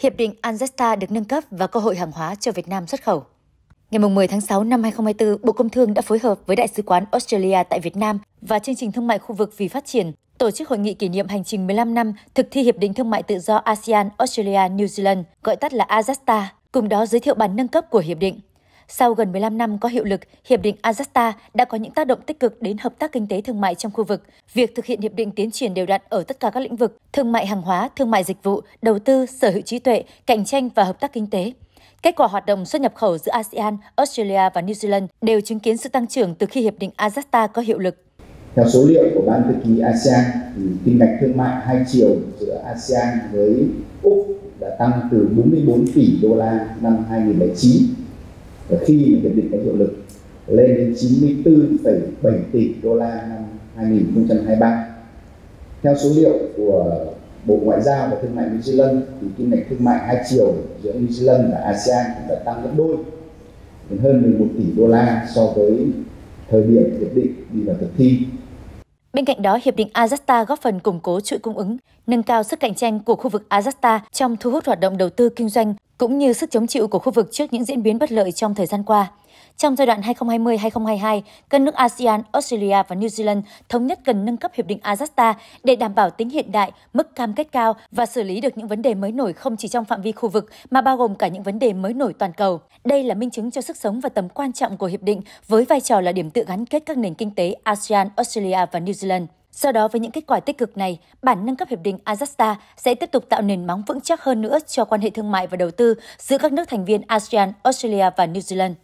Hiệp định AJASTA được nâng cấp và cơ hội hàng hóa cho Việt Nam xuất khẩu. Ngày 10 tháng 6 năm 2024, Bộ Công Thương đã phối hợp với Đại sứ quán Australia tại Việt Nam và Chương trình Thương mại khu vực vì phát triển tổ chức hội nghị kỷ niệm hành trình 15 năm thực thi Hiệp định Thương mại Tự do ASEAN Australia New Zealand, gọi tắt là AJASTA, cùng đó giới thiệu bản nâng cấp của hiệp định. Sau gần 15 năm có hiệu lực, Hiệp định AJASTA đã có những tác động tích cực đến hợp tác kinh tế thương mại trong khu vực. Việc thực hiện hiệp định tiến triển đều đặn ở tất cả các lĩnh vực: thương mại hàng hóa, thương mại dịch vụ, đầu tư, sở hữu trí tuệ, cạnh tranh và hợp tác kinh tế. Kết quả hoạt động xuất nhập khẩu giữa ASEAN, Australia và New Zealand đều chứng kiến sự tăng trưởng từ khi Hiệp định AJASTA có hiệu lực. Theo số liệu của Ban thư ký ASEAN, thì kim ngạch thương mại hai chiều giữa ASEAN với Úc đã tăng từ 44 tỷ đô la năm 2009 và khi hiệp định có hiệu lực lên đến 94,7 tỷ đô la năm 2023. Theo số liệu của Bộ Ngoại giao và Thương mại New Zealand, thì kim ngạch thương mại hai chiều giữa New Zealand và ASEAN cũng đã tăng gấp đôi, đến hơn 11 tỷ đô la so với thời điểm hiệp định đi vào thực thi. Bên cạnh đó, Hiệp định AJASTA góp phần củng cố chuỗi cung ứng, nâng cao sức cạnh tranh của khu vực AJASTA trong thu hút hoạt động đầu tư kinh doanh, cũng như sức chống chịu của khu vực trước những diễn biến bất lợi trong thời gian qua. Trong giai đoạn 2020-2022, các nước ASEAN, Australia và New Zealand thống nhất cần nâng cấp Hiệp định AJASTA để đảm bảo tính hiện đại, mức cam kết cao và xử lý được những vấn đề mới nổi không chỉ trong phạm vi khu vực mà bao gồm cả những vấn đề mới nổi toàn cầu. Đây là minh chứng cho sức sống và tầm quan trọng của hiệp định với vai trò là điểm tựa gắn kết các nền kinh tế ASEAN, Australia và New Zealand. Do đó, với những kết quả tích cực này, bản nâng cấp Hiệp định AJASTA sẽ tiếp tục tạo nền móng vững chắc hơn nữa cho quan hệ thương mại và đầu tư giữa các nước thành viên ASEAN, Australia và New Zealand.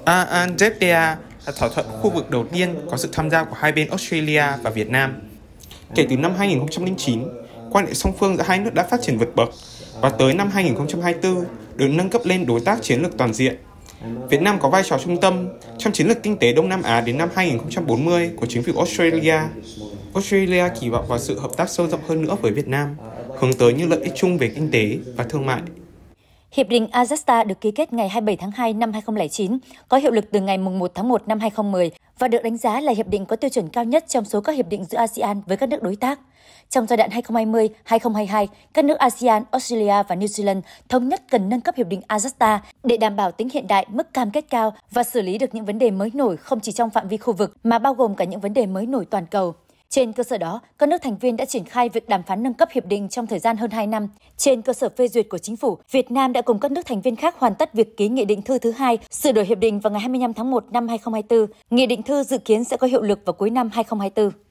AJFTA là thỏa thuận khu vực đầu tiên có sự tham gia của hai bên Australia và Việt Nam. Kể từ năm 2009, quan hệ song phương giữa hai nước đã phát triển vượt bậc và tới năm 2024 được nâng cấp lên đối tác chiến lược toàn diện. Việt Nam có vai trò trung tâm trong chiến lược kinh tế Đông Nam Á đến năm 2040 của chính phủ Australia. Australia kỳ vọng vào sự hợp tác sâu rộng hơn nữa với Việt Nam, hướng tới những lợi ích chung về kinh tế và thương mại. Hiệp định AJASTA được ký kết ngày 27 tháng 2 năm 2009, có hiệu lực từ ngày 1 tháng 1 năm 2010 và được đánh giá là hiệp định có tiêu chuẩn cao nhất trong số các hiệp định giữa ASEAN với các nước đối tác. Trong giai đoạn 2020-2022, các nước ASEAN, Australia và New Zealand thống nhất cần nâng cấp hiệp định AJASTA để đảm bảo tính hiện đại, mức cam kết cao và xử lý được những vấn đề mới nổi không chỉ trong phạm vi khu vực mà bao gồm cả những vấn đề mới nổi toàn cầu. Trên cơ sở đó, các nước thành viên đã triển khai việc đàm phán nâng cấp hiệp định trong thời gian hơn 2 năm. Trên cơ sở phê duyệt của chính phủ, Việt Nam đã cùng các nước thành viên khác hoàn tất việc ký Nghị định thư thứ 2 sửa đổi hiệp định vào ngày 25 tháng 1 năm 2024. Nghị định thư dự kiến sẽ có hiệu lực vào cuối năm 2024.